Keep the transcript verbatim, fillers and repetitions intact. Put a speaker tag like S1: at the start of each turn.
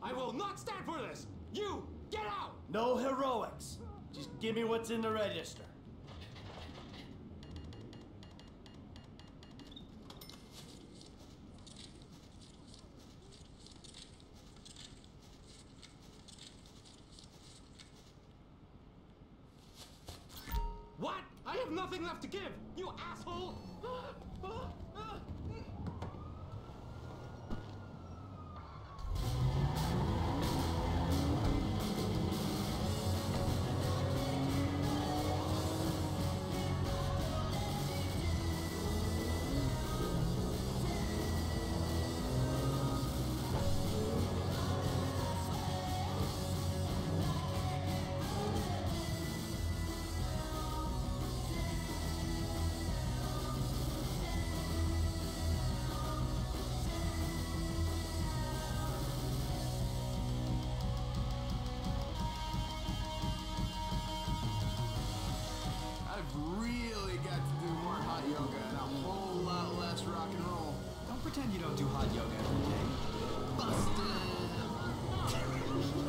S1: I will not stand for this! You, get out!
S2: No heroics. Just give me what's in the register.
S1: What? I have nothing left to give, you asshole!
S3: I've really got to do more hot yoga and a whole lot less rock and roll.
S4: Don't pretend you don't do hot yoga every day.
S3: Busted!